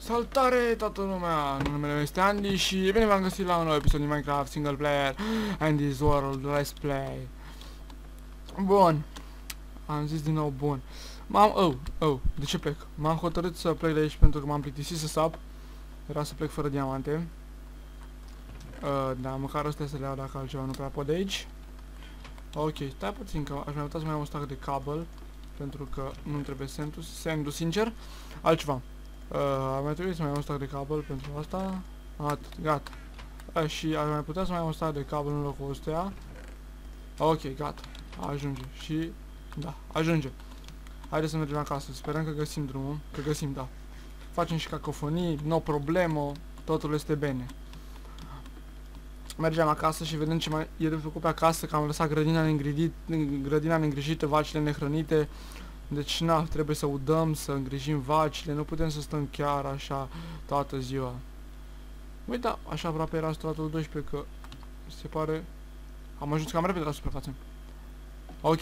Salutare toată lumea! Numele meu este Andy și bine v-am găsit la un nou episod din Minecraft Single Player Andy's World Let's Play. Bun. Am zis din nou bun. De ce plec? M-am hotărât să plec de aici pentru că m-am plictisit să sap. Era să plec fără diamante. Da, măcar astea să le iau dacă altceva nu prea pot de aici. Ok, stai puțin că aș mai putea să mai am un stack de cable. Pentru că nu trebuie sendu sincer. Altceva. Mai trebuie să mai am un stack de cable pentru asta. Atât, gata. Și ar mai putea să mai am un stack de cable în locul ăstuia. Ok, gata. Ajunge. Și da, ajunge. Haideți să mergem acasă. Sperăm că găsim drumul. Că găsim, da. Facem și cacofonii, no problemă. Totul este bine. Mergem acasă și vedem ce mai e de făcut pe acasă. Că am lăsat grădina neîngrijită, vacile nehrănite. Deci, na, trebuie să udăm, să îngrijim vacile, nu putem să stăm chiar așa toată ziua. Băi, da, așa aproape era stratul 12, că se pare... Am ajuns cam repede la suprafață. Ok.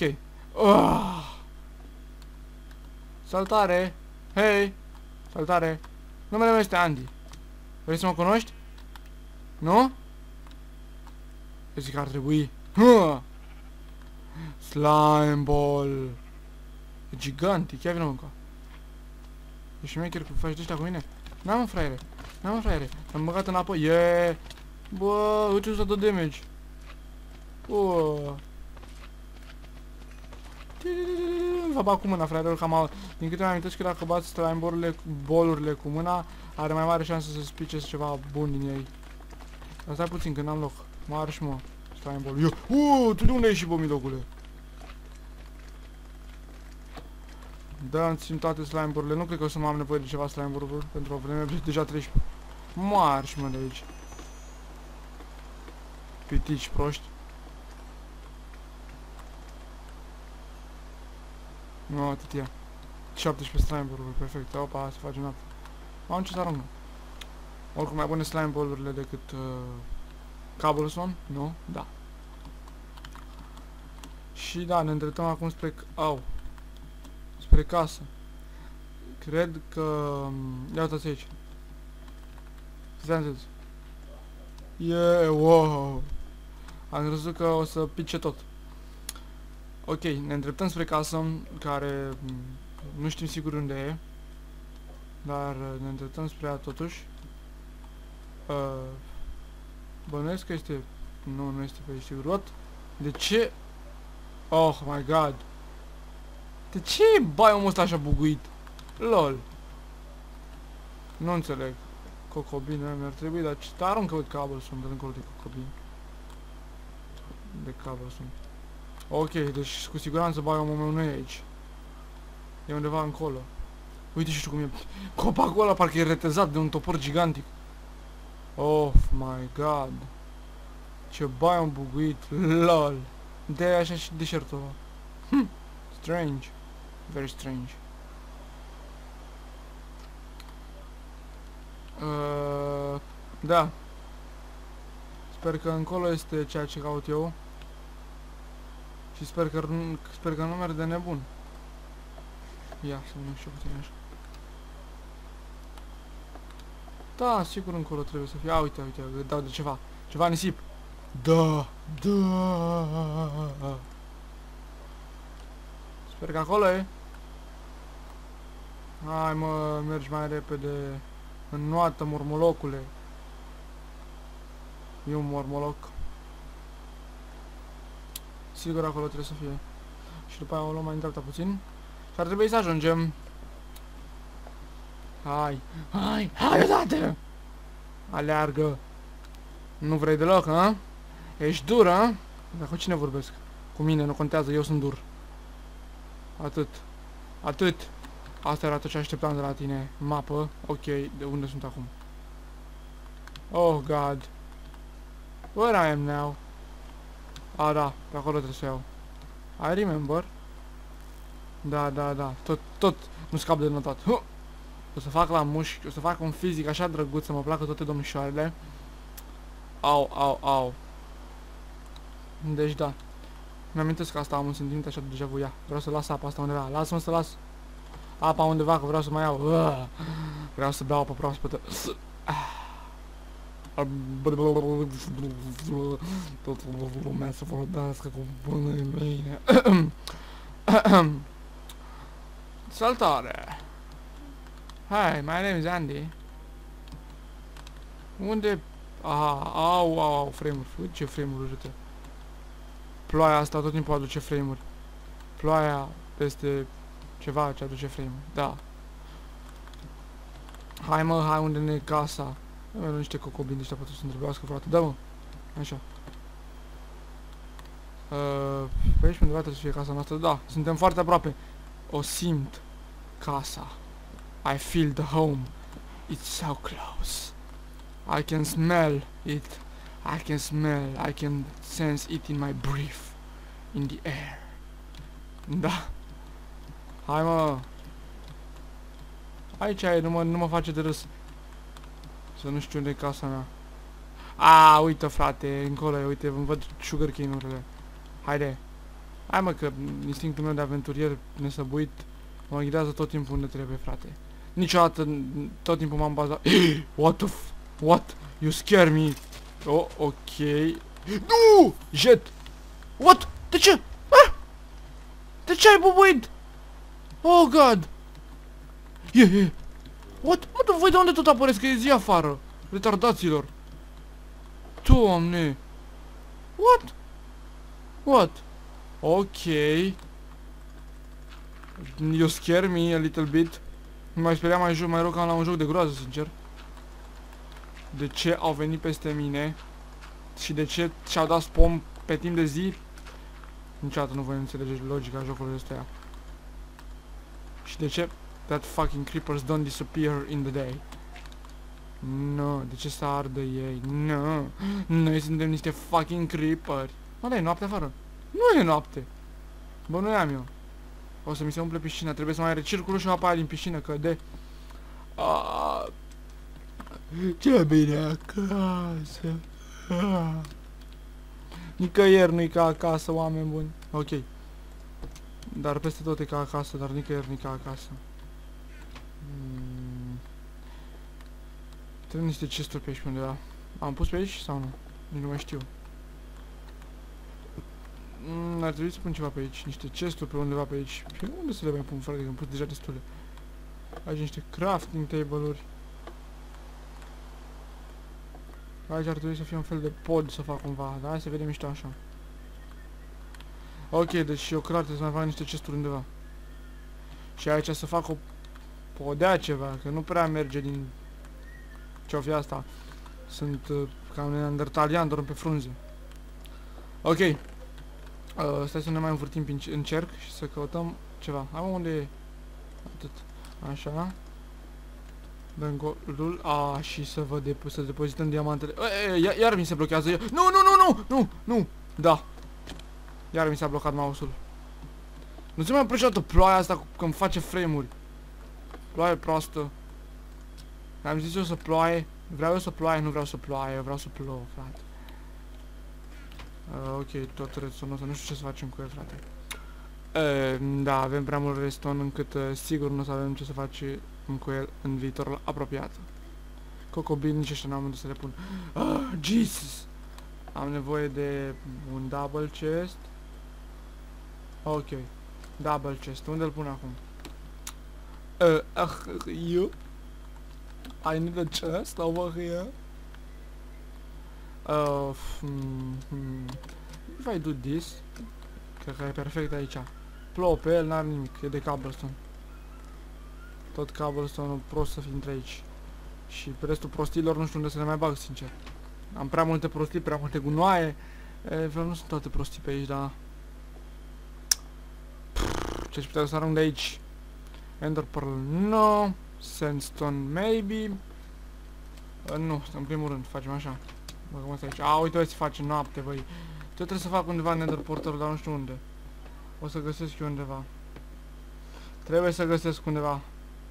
Salutare! Hei! Salutare! Numele meu este Andy. Vrei să mă cunoști? Nu? Eu zic că ar trebui. Slime ball! E gigantic, chiar vină încă. Ești șmecher că faci de ăștia cu mine? N-am, fraiere, n-am, fraiere. Am băgat în apă, yeah! Bă, uite să dă damage. Va bat cu mâna, fraierul, cam din câte mi-am amintesc că dacă bați slime bolurile cu mâna, are mai mare șansă să spice ceva bun din ei. Dar stai puțin, că n-am loc. Mă arși, mă, slime ball. Tu de unde ești, bă, milocule? Da, îmi țin toate slime-urile. Nu cred că o să mai am nevoie de ceva slime-uri pentru o vreme, deja 13. Marș, mă, de aici. Pitici proști. Nu, atât e. 17 slime-uri, perfect. Opa, se face noapte. Am ce să arunc. Oricum mai bune slime-urile decât cobblestone, nu? Da. Și da, ne îndreptăm acum spre... Spre casă. Cred că... Ia uitați aici. Stai. Wow. Am crezut că o să pice tot. Ok, ne îndreptăm spre casă, care nu știm sigur unde e. Dar ne îndreptăm spre ea totuși. Bănuiesc că este... Nu este pe sigur. What? De ce? Oh my god. De ce e biomul ăsta așa buguit? LOL. Nu înțeleg. Cocobine mi-ar trebui, dar ce aruncă de cablu sunt, de încolo de cocobine. De cablu sunt. Ok, deci cu siguranță biomul meu nu e aici. E undeva încolo. Uite și tu cum e. Copacul ăla parcă e retezat de un topor gigantic. Oh my god. Ce biom buguit. LOL. De așa și deșertul ăla. Strange. Very strange. Da. Sper că încolo este ceea ce caut eu. Și sper că nu merg de nebun. Ia, să mă știu puțin așa. Da, sigur încolo trebuie să fie. Uite, dau de ceva. Ceva nisip. Da. Sper că acolo e. Hai, mă, mergi mai repede. Înnoată, mormolocule. E un mormoloc. Sigur acolo trebuie să fie. Și după aia o luăm mai în dreapta puțin. Și ar trebui să ajungem. Hai odată! Aleargă. Nu vrei deloc, hă? Ești dur, hă? Dar cu cine vorbesc? Cu mine, nu contează, eu sunt dur. Atât. Asta era tot ce așteptam de la tine. Mapă. Ok, de unde sunt acum? Oh, God. Where I am now? Da, pe acolo trebuie să iau. I remember. Da. Tot nu scap de notat. O să fac la mușchi, o să fac un fizic așa drăguț, să mă placă toate domnișoarele. Au. Deci da. Mi-amintesc că asta am un sentiment așa de deja vu. Vreau să las apa asta undeva. Lasă-mă să las apa undeva, că vreau să mai iau. Vreau să beau apă proaspătă. Toată lumea să vorbească cu bunii mine. Saltare! Hi, my name is Andy. Unde... Aha, au, frame-uri. Uite ce frame-uri urâte. Ploaia asta tot timpul aduce frame-uri. Ploaia este ceva ce aduce frame-uri, da. Hai mă, hai unde ne e casa. Nu niște cocobini ăștia poate să întrebească frate. Da mă. Așa. Pe aici undeva trebuie să fie casa noastră. Da, suntem foarte aproape. O simt. Casa. I feel the home. It's so close. I can smell it. I can smell. I can sense it in my breath. In the air. Da. Hai mă. Aici e, nu mă face de râs. Să nu știu unde e casa mea. A, uite frate, încolo e, uite, îmi văd sugarcane-urile. Haide. Hai mă că instinctul meu de aventurier nesăbuit mă ghidează tot timpul unde trebuie, frate. Niciodată, tot timpul m-am bazat. What the f... What? You scare me. Oh, ok. Nu! Jet! What? De ce? Ah! De ce ai bubuit? Oh, God! Yeah. What? Mă, voi de unde tot apăreți? Că e zi afară. Retardaților. Doamne. What? What? Ok. You scare me a little bit. M-ai speriat mai rău ca la un joc de groază, sincer. De ce au venit peste mine? Și de ce și-au dat spom pe timp de zi? Niciodată nu voi înțelege logica jocului ăsta. Și de ce that fucking creepers don't disappear in the day? No, de ce să ardă ei? No, noi suntem niște fucking creeperi. Mă, da, e noapte afară. Nu e noapte. Bă, nu am eu. O să mi se umple piscina, trebuie să mai recircul și apa aia din piscină, că de... Ce bine acasă. Nicăieri nu-i ca acasă, oameni buni. Ok. Dar peste tot e ca acasă, dar nicăieri nu-i ca acasă. Trebuie niște chesturi pe aici pe undeva. Am pus pe aici sau nu? Nici nu mai știu. Ar trebui să pun ceva pe aici, niște chesturi pe undeva pe aici. Și unde să le mai pun, frate, că am pus deja destule. Aici niște crafting table-uri. Aici ar trebui să fie un fel de pod să fac cumva, dar hai să vedem mișto așa. Ok, deci eu clar trebuie să mai fac niște chesturi undeva. Și aici să fac o podea ceva, că nu prea merge din ce-o fi asta. Sunt ca un neandertalian, dorm pe frunze. Ok. Stai să ne mai învârtim în cerc și să căutăm ceva. Am unde e? Atât. Așa. Dăm golul. Și să vă să depozităm diamantele. Iar mi se blochează. Nu. Da. Iar mi s-a blocat mouse-ul. Nu se mai apreciată ploaia asta când face frame-uri. Ploaie proastă. Am zis eu să ploaie. Vreau eu să ploaie, nu vreau să ploaie. Eu vreau să plouă, frate. Ok, tot redstone ăsta, nu știu ce să facem cu el, frate. Da, avem prea mult redstone încât sigur nu o să avem ce să facem cu el în viitorul apropiat. Cocobini nici ăștia n-am unde să le pun. Jesus! Am nevoie de un double chest. Ok, double chest. Unde îl pun acum? You? I need a chest over here. If I do this, cred că e perfect aici. Plouă pe el, n-are nimic, e de cobblestone. Tot cobblestone-ul prost să fie între aici. Și pe restul prostilor nu știu unde să le mai bag, sincer. Am prea multe prostii, prea multe gunoaie. Vreau nu sunt toate prostii pe aici, dar... Ce-aș putea să arunc de aici? Ender Pearl, no. Sandstone, maybe. Nu, în primul rând, facem așa. Băgăm asta aici. Uite, se face noapte, băi. Trebuie să fac undeva Nether Portal, dar nu știu unde. O să găsesc eu undeva. Trebuie să găsesc undeva.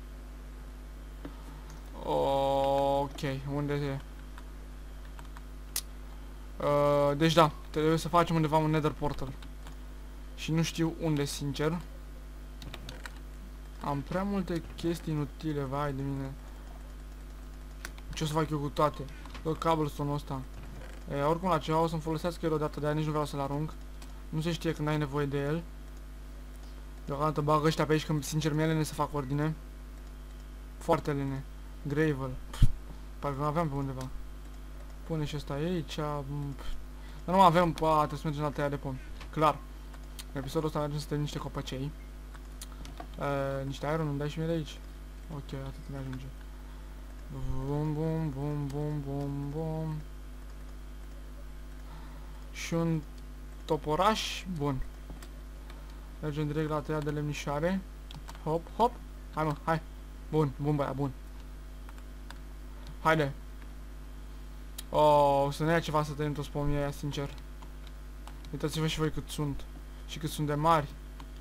Ok, unde e? Deci da, trebuie să facem undeva un Nether Portal. Și nu știu unde, sincer. Am prea multe chestii inutile, vai de mine. Ce o să fac eu cu toate? Tot cobblestone-ul ăsta. Oricum la ceva o să-mi folosesc el odată, de-aia nici nu vreau să-l arunc. Nu se știe când ai nevoie de el. Deocamdată bag ăștia pe aici, că sincer mi-e lene să fac ordine. Foarte lene. Gravel. Parcă nu aveam pe undeva. Pune și ăsta aici. Dar nu avem, trebuie să mergem la tăia de pomi. Clar. În episodul ăsta mergem să tăiem niște copăcei. Niște iron, îmi dai și mie de aici. Ok, atât mi ajunge. Bum, bum, bum, bum, bum, bum. Și un toporaș. Bun. Mergem direct la tăia de lemnișoare. Hop, hop. Hai mă, hai. Bun, bun băia, bun. Haide. O să ne ia ceva să tăiem toți pomii aia, sincer. Uitați-vă și voi cât sunt. Și cât sunt de mari.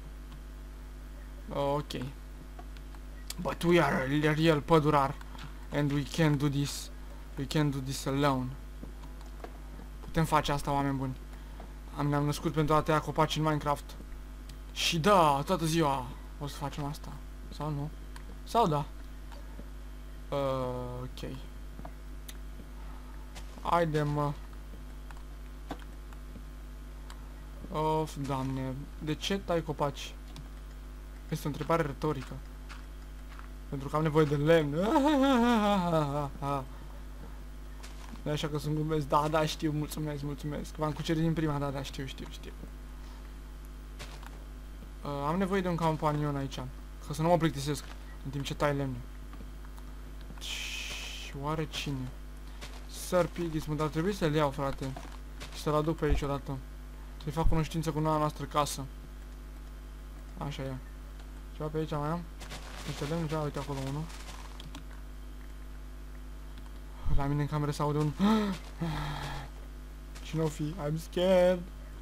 Ok. But we are a real pădurar. And we can't do this. We can't do this alone. Putem face asta, oameni buni. Ne-am născut pentru a tăia copaci în Minecraft. Și da, toată ziua o să facem asta. Sau nu? Sau da. Ok. Haide, mă. Of, Doamne. De ce tai copaci? Este o întrebare retorică. Pentru că am nevoie de lemn. Nu așa că sunt glumesc. Da, da, știu, mulțumesc, mulțumesc. V-am cucerit din prima, da, da, știu. Am nevoie de un companion aici. Ca să nu mă plictisesc în timp ce tai lemne. Și oare cine? Sir Piggy, dar trebuie să-l iau, frate. Și să-l aduc pe aici odată. Să-i fac cunoștință cu noua noastră casă. Așa e. Ceva pe aici mai am? Niște lemne, ceva, uite acolo unul. La mine în cameră s-aude un... Cine o fi? I'm scared.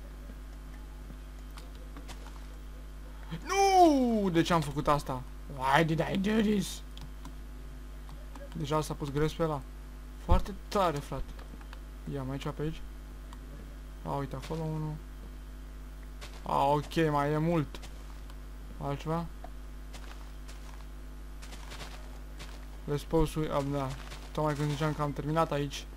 Nu! De ce am făcut asta? Why did I do this? Deja s-a pus gres pe ăla. Foarte tare, frate. Ia, mai e ceva pe aici? A, uite, acolo unul. A, ok, mai e mult. Altceva? Let's pause we up, da. Tocmai când ziceam că am terminat aici.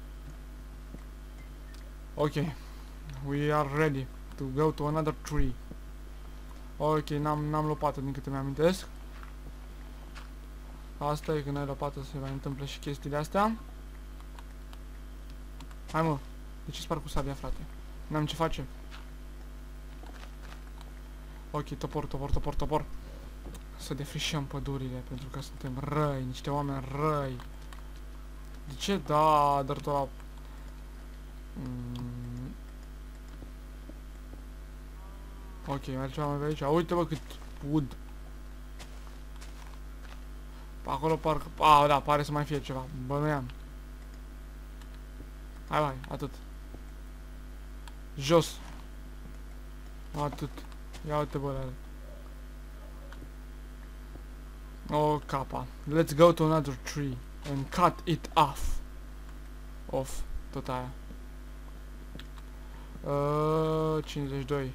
Ok. We are ready to go to another tree. Ok, n-am lopată din câte mi-amintesc. Asta e, când ai lopată se mai întâmplă și chestiile astea. Hai mă, de ce spar cu sabia, frate? N-am ce face. Ok, topor. Să defrișăm pădurile, pentru că suntem răi, niște oameni răi. De ce? Da, dar tot la... Ok, mai ceva mai pe aici. Uite bă cât wood. Acolo parcă... da, pare să mai fie ceva. Bă, nu i-am. Hai, atât. Jos. Atât. Ia uite bă, ale. O, capa. Let's go to another tree and cut it off. Tot aia. 52.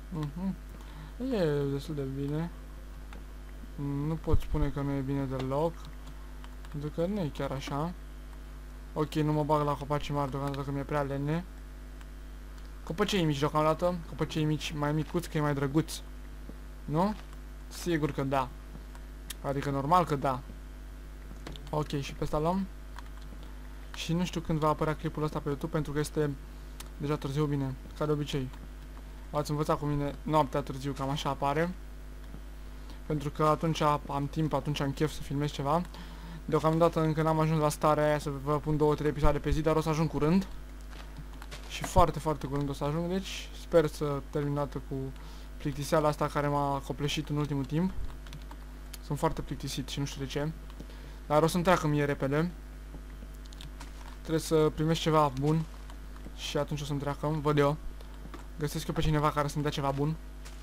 E destul de bine. Nu pot spune că nu e bine deloc. Pentru că nu e chiar așa. Ok, nu mă bag la copacii mari deocamdată că mi-e prea lene. Copacii mici deocamdată. Copacii mici mai micuți că e mai drăguț. Nu? Sigur că da. Adică normal că da. Ok, și pe asta luăm. Și nu știu când va apărea clipul ăsta pe YouTube, pentru că este deja târziu, bine, ca de obicei. Ați învățat cu mine noaptea târziu, cam așa apare. Pentru că atunci am timp, atunci am chef să filmez ceva. Deocamdată încă n-am ajuns la starea aia să vă pun 2-3 episoade pe zi, dar o să ajung curând. Și foarte, foarte curând o să ajung, deci sper să termin dată cu plictiseala asta care m-a copleșit în ultimul timp. Sunt foarte plictisit și nu știu de ce. Dar o să-mi treacă mie repede. Trebuie să primesc ceva bun. Și atunci o să-mi treacă, văd eu. Găsesc eu pe cineva care să-mi dea ceva bun.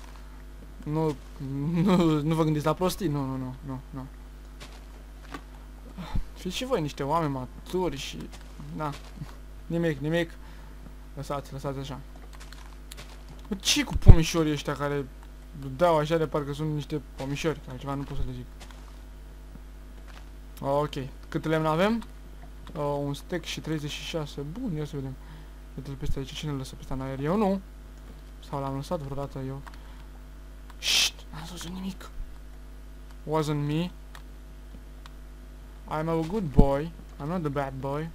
Nu vă gândiți la prostii? Nu. Fiți și voi niște oameni maturi și... Na. Nimic. Lăsați așa. Bă, ce cu pomișorii ăștia care dau așa de parcă sunt niște pomișori? Altceva nu pot să le zic. Ok. Cât lemn avem? Un stack și 36. Bun, ia să vedem. Uite-l peste aici. Cine îl lăsă peste în aer? Eu nu. Sau l-am lăsat vreodată eu. Șt! N-am spus nimic. Wasn't me. I'm a good boy. I'm not the bad boy.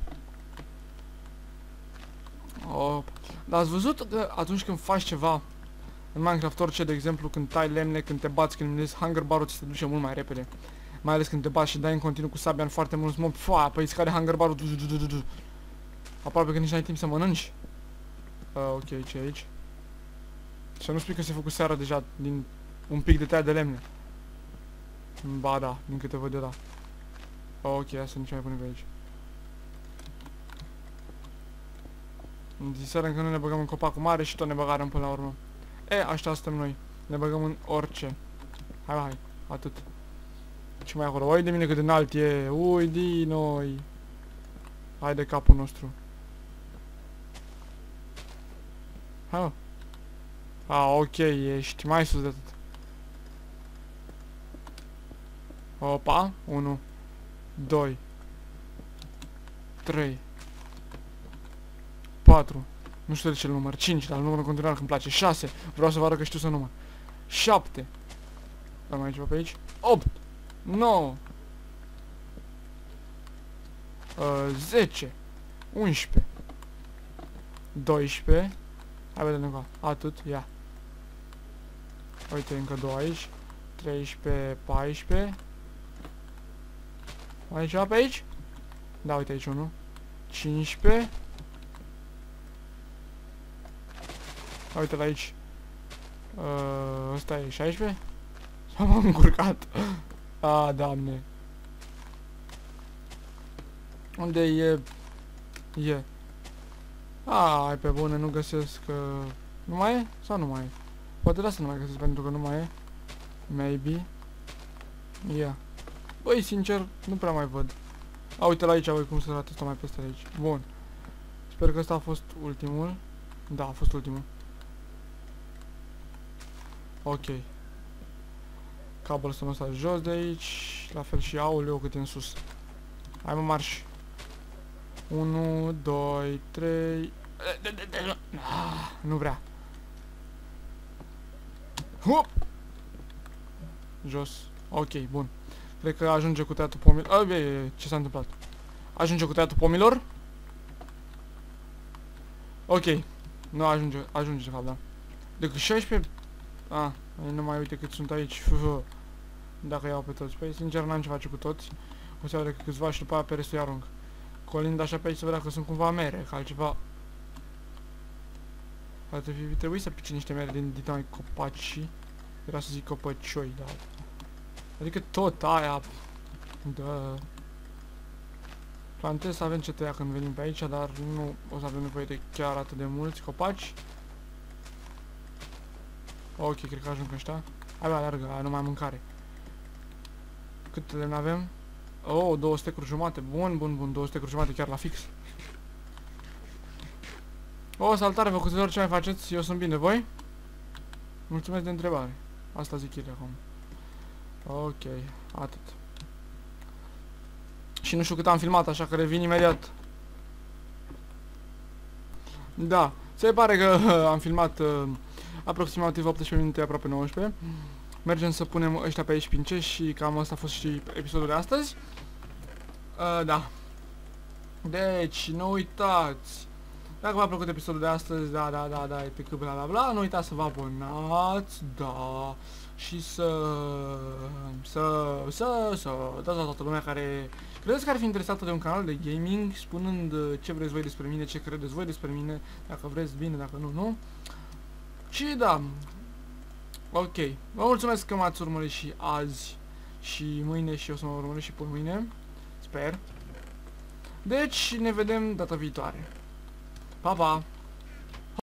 Oh. Dar ați văzut că atunci când faci ceva în Minecraft, orice, de exemplu, când tai lemne, când te bați, când minezi, hunger bar-ul ți se duce mult mai repede. Mai ales când te bați și dai în continuu cu sabia în foarte mulți mob. Fua, păi îți scade hunger bar-ul. Aproape că nici n-ai timp să mănânci. Ok, ce aici? Să nu spui că se făcut seara deja din un pic de tăiat de lemne. Ba da, din câte văd eu, da. Ok, asta nici mai pune pe aici. Ziseară că nu ne băgăm în copacul mare și tot ne băgarăm până la urmă. Așa stăm noi. Ne băgăm în orice. Hai, atât. Ce mai acolo? Ui de mine cât de înalt e. Ui de noi. Hai de capul nostru. Hai. Ok, ești mai sus de atât. Opa, 1 2 3 4. Nu știu de ce număr. 5, dar numărul în continuare că îmi place. 6. Vreau să vă arăt că știu să număr. 7. Am mai ceva pe aici. 8. 9. 10. 11. 12. Hai vedem încă. Atât. Ia. Uite, încă 2 aici. 13, 14. Mai e ceva pe aici? Da, uite aici unul. 15. Uite la aici. Ăsta e 16? Sau m-am încurcat? Doamne. Unde e? E. Hai pe bune, nu găsesc. Nu mai e? Sau nu mai e? Poate de asta nu mai găsesc pentru că nu mai e. Maybe. Ia. Băi, sincer, nu prea mai văd. Uite la aici, voi cum se arată, stau mai peste aici. Bun. Sper că ăsta a fost ultimul. Da, a fost ultimul. Ok. Cobblestone ăsta jos de aici. La fel și auleu cât e în sus. Hai mă, marș. 1, 2, 3. Nu vrea. Hop! Jos. Ok, bun. Cred că ajunge cu tăiatul pomilor. Ce s-a întâmplat? Ajunge cu tăiatul pomilor? Ok. Nu ajunge. Ajunge de fapt, da. Decât 16. Nu mai uite cât sunt aici. Dacă iau pe toți. Păi sincer n-am ce face cu toți. O să iau decât câțiva și după aia pe restul îi arunc. Colind așa pe aici să vedea că sunt cumva mere. Că altceva. Ar trebui să pice niște mere din mai copaci. Era să zic copăcioi, dar. Adică tot aia. Da. Plantez să avem ce tăia când venim pe aici, dar nu o să avem nevoie de chiar atât de mulți copaci. Ok, cred că ajung ăștia. Hai, alergă, nu mai am mâncare. Cât lemn avem? 2 stecuri jumate. Bun, 2 stecuri jumate chiar la fix. Salutare, făcuților, ce mai faceți? Eu sunt bine, voi? Mulțumesc de întrebare. Asta zic ele acum. Ok, atât. Și nu știu cât am filmat, așa că revin imediat. Da, se pare că am filmat aproximativ 18 minute, aproape 19. Mergem să punem ăștia pe aici pince și cam asta a fost și episodul de astăzi. Da. Deci, nu uitați. Dacă v-a plăcut episodul de astăzi, da, etc, bla bla bla, nu uitați să vă abonați, da, și să dați la toată lumea care credeți că ar fi interesată de un canal de gaming, spunând ce vreți voi despre mine, ce credeți voi despre mine, dacă vreți bine, dacă nu, nu. Și da, ok, vă mulțumesc că m-ați urmărit și azi și mâine și o să mă urmăresc și până mâine, sper. Deci, ne vedem data viitoare. Pa, pa!